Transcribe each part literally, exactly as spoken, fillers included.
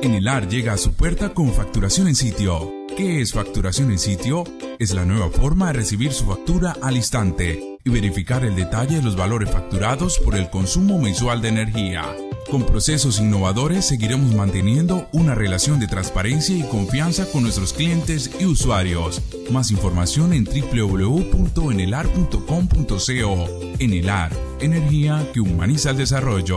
Enelar llega a su puerta con facturación en sitio. ¿Qué es facturación en sitio? Es la nueva forma de recibir su factura al instante y verificar el detalle de los valores facturados por el consumo mensual de energía. Con procesos innovadores seguiremos manteniendo una relación de transparencia y confianza con nuestros clientes y usuarios. Más información en doble u doble u doble u punto enelar punto com punto co. Enelar, energía que humaniza el desarrollo.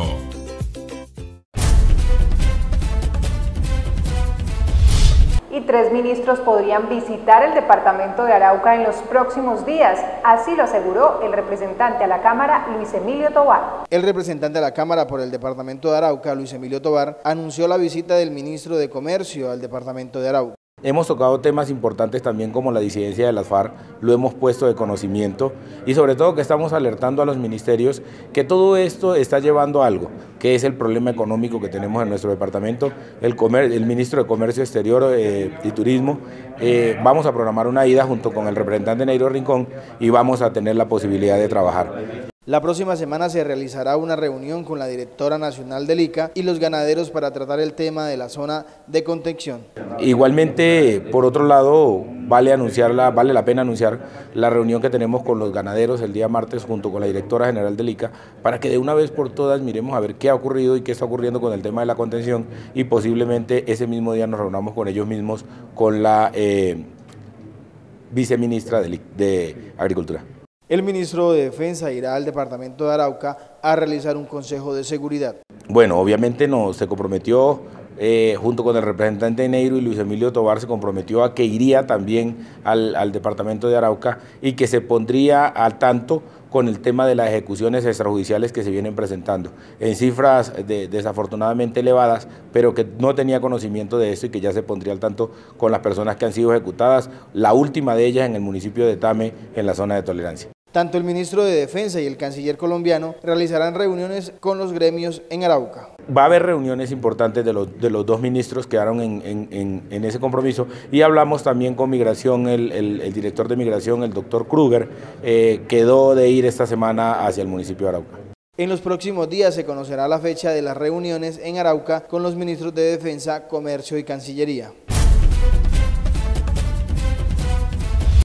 Y tres ministros podrían visitar el departamento de Arauca en los próximos días, así lo aseguró el representante a la Cámara, Luis Emilio Tovar. El representante a la Cámara por el departamento de Arauca, Luis Emilio Tovar, anunció la visita del ministro de Comercio al departamento de Arauca. Hemos tocado temas importantes también como la disidencia de las FARC, lo hemos puesto de conocimiento y sobre todo que estamos alertando a los ministerios que todo esto está llevando a algo, que es el problema económico que tenemos en nuestro departamento. El, comer, el ministro de Comercio Exterior eh, y Turismo, eh, vamos a programar una ida junto con el representante Neiro Rincón y vamos a tener la posibilidad de trabajar. La próxima semana se realizará una reunión con la directora nacional del I C A y los ganaderos para tratar el tema de la zona de contención. Igualmente, por otro lado, vale, anunciarla, vale la pena anunciar la reunión que tenemos con los ganaderos el día martes junto con la directora general del I C A para que de una vez por todas miremos a ver qué ha ocurrido y qué está ocurriendo con el tema de la contención y posiblemente ese mismo día nos reunamos con ellos mismos, con la eh, viceministra de, de Agricultura. El ministro de Defensa irá al departamento de Arauca a realizar un consejo de seguridad. Bueno, obviamente no, se comprometió, eh, junto con el representante Neiro y Luis Emilio Tovar, se comprometió a que iría también al, al departamento de Arauca y que se pondría al tanto con el tema de las ejecuciones extrajudiciales que se vienen presentando, en cifras de, desafortunadamente elevadas, pero que no tenía conocimiento de esto y que ya se pondría al tanto con las personas que han sido ejecutadas, la última de ellas en el municipio de Tame, en la zona de tolerancia. Tanto el ministro de Defensa y el canciller colombiano realizarán reuniones con los gremios en Arauca. Va a haber reuniones importantes de los, de los dos ministros que quedaron en, en, en, en ese compromiso y hablamos también con Migración, el, el, el director de Migración, el doctor Kruger, eh, quedó de ir esta semana hacia el municipio de Arauca. En los próximos días se conocerá la fecha de las reuniones en Arauca con los ministros de Defensa, Comercio y Cancillería.